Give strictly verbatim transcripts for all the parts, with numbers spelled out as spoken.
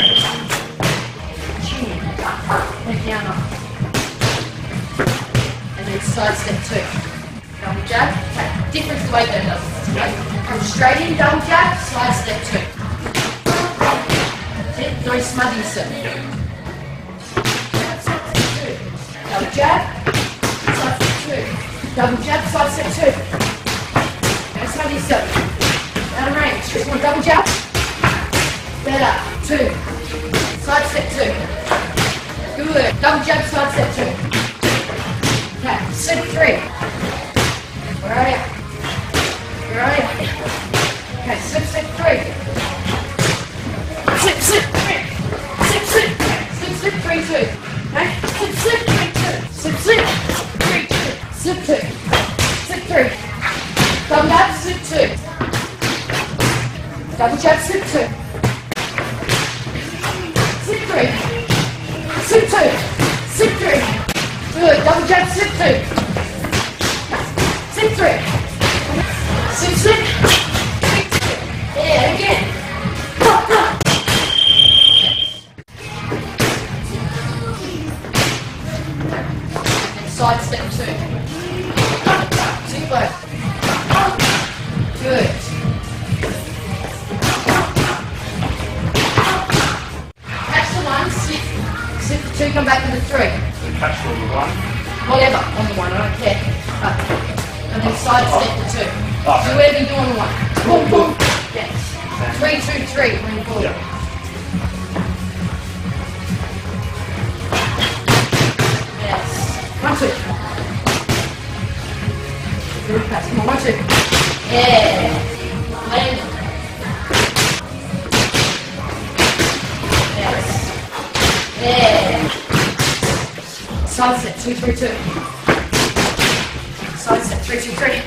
Chin. Head down up. And then side step two. Double jab. Okay. Different to the way that does it. Okay. Come straight in, double jab, side step two. That's it. Don't smother yourself. Double jab, side step two. Double jab, side step two. Don't smother yourself. Out of range. Just one double jab. Better. Two. Side step two. Good. Double jab, side step two. Okay. Slip three. Right. Right. Okay. Slip, slip three. Slip, slip three. Slip, slip. Slip, slip three, two. Okay. Slip, slip three, two. Slip, slip three, two. Slip two. Slip three. Double jab, slip two. Double jab, slip two. Slip three. Slip two. Slip three. Good. Double jab, slip two. Slip three. Slip, slip. Yeah, again. And side step two. Two both. Good. Catch the one, slip. Slip the two, come back to the three. So catch the one. Whatever, on the one, I don't care. Uh, and then side step the two. Oh, okay. Do whatever you do on the one. Boom, boom. Yes. Three, two, three. Bring forward. Yeah. Yes. One, two. Good pass. Come on, one, two. Yeah. Land. Yes. Yeah. Side step, two, three, two. Side step, three, two, three.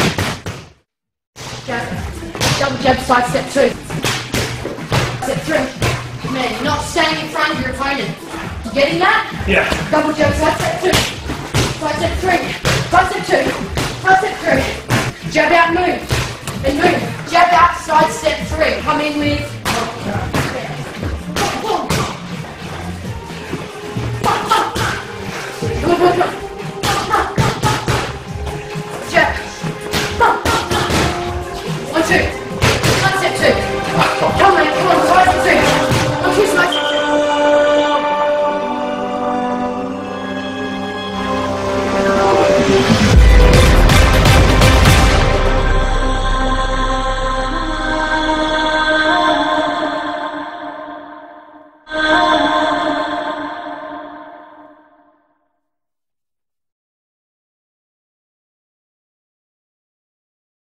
Jab. Double jab, side step two. Step three. Man, you're not staying in front of your opponent. You getting that? Yeah. Double jab, side step two. Side step three. Side step two. Side step three. Jab out, move. Then move. Jab out, side step three. Come in with